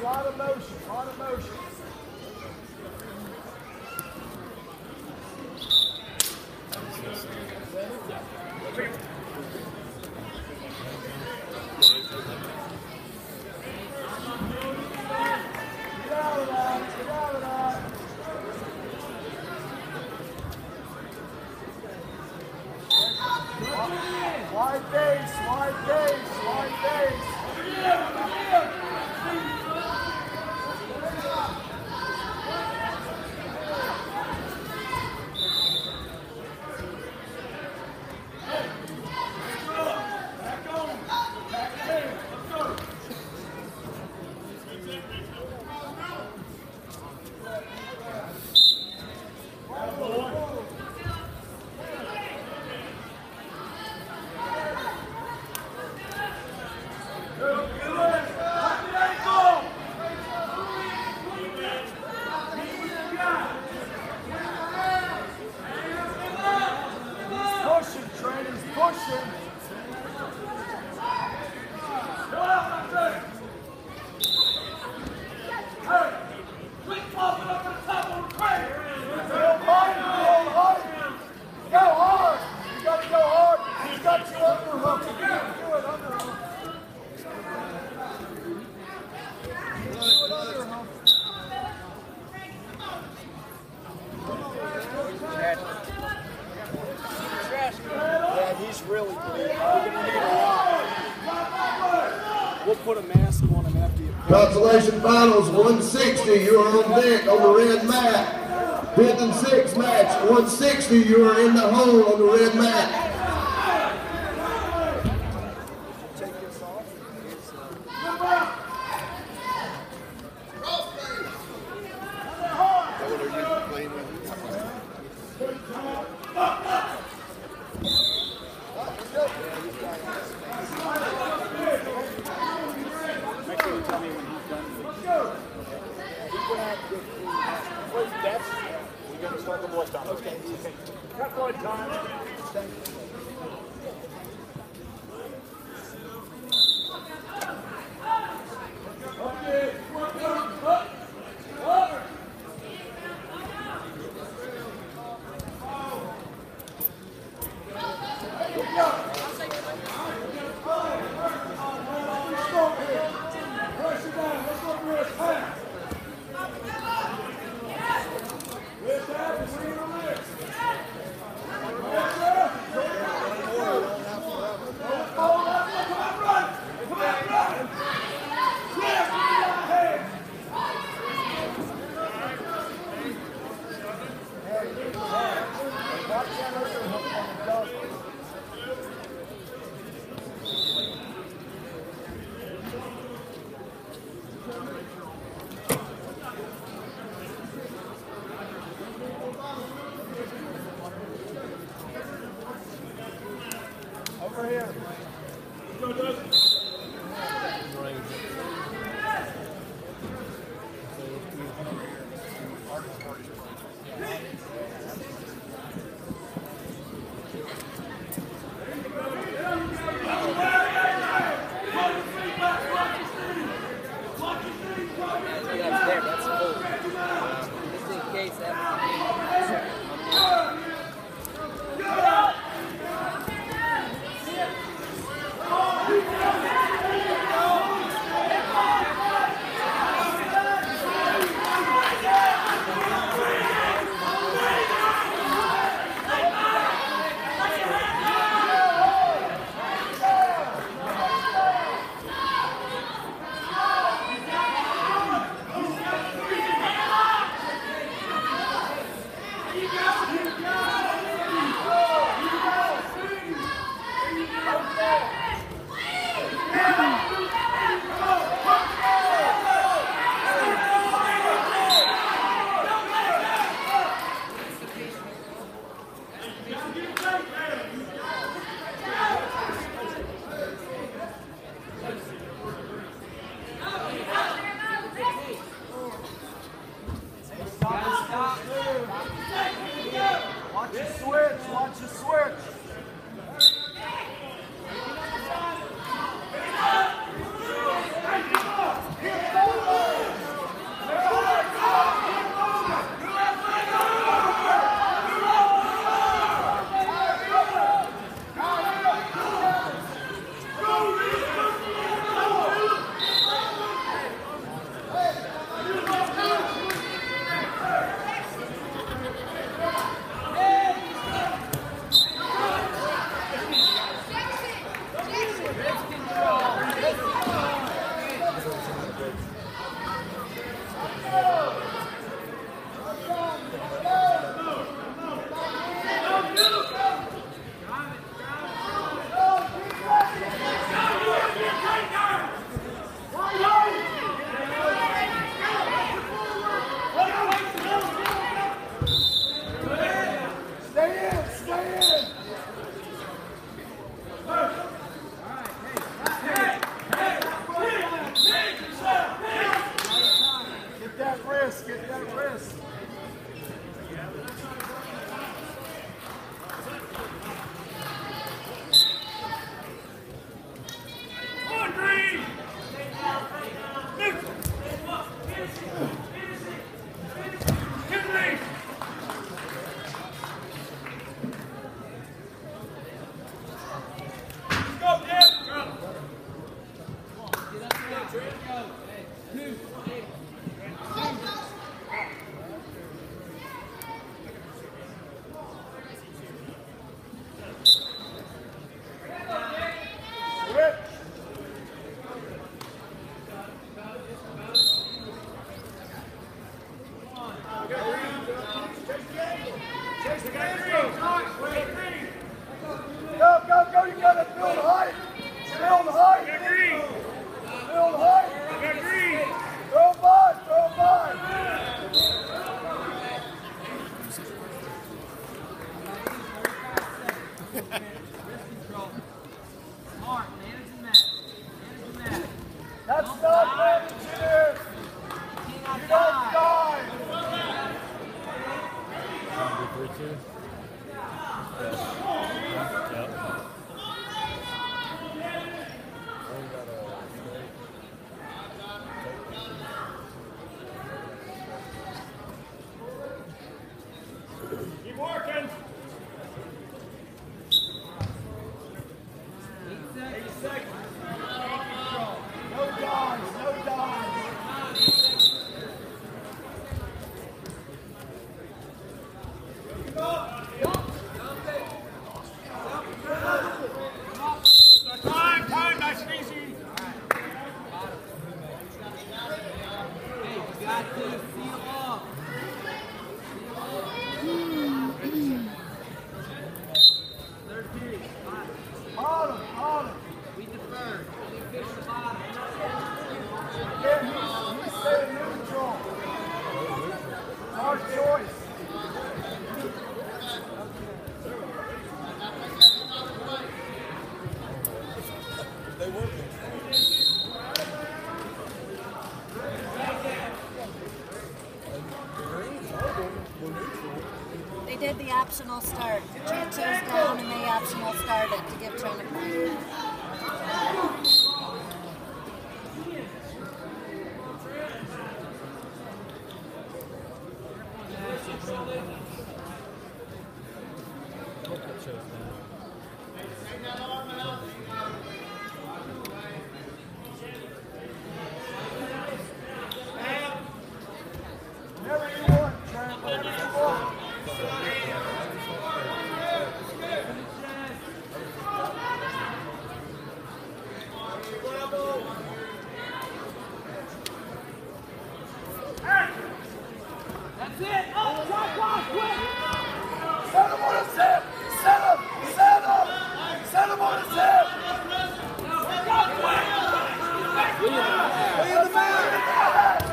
lot of motion, a lot of motion. Wide base, wide base, wide base. Consolation finals 160, you are on deck on the red mat. 5th and 6th match 160, you are in the hole on the red mat. We defer. We fish the bottom. We stay neutral. Hard choice. They did the optional start. Trent was down and they optional started to give Trent a point. Whatever you want, Trent. Whatever you want. That's it. Oh, drop, quick. Set him on his hip. Set him. Set him. Set him on his hip. Drop, quick. Look at the man.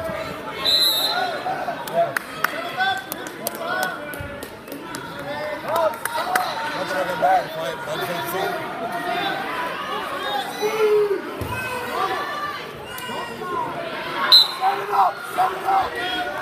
Set it up. Set it up.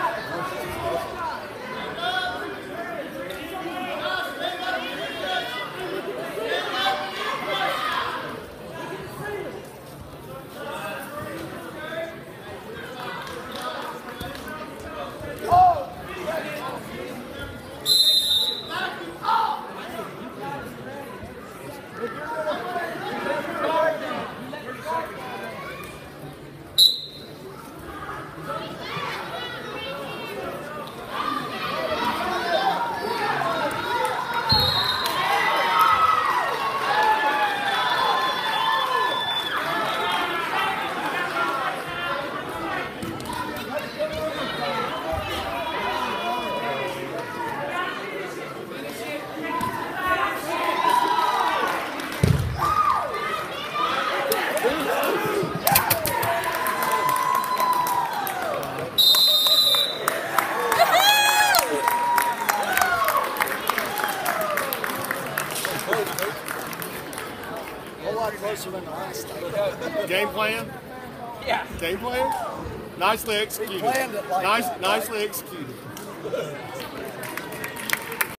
Game plan? Yeah. Game plan? Nicely executed. We planned it like that, Nicely executed.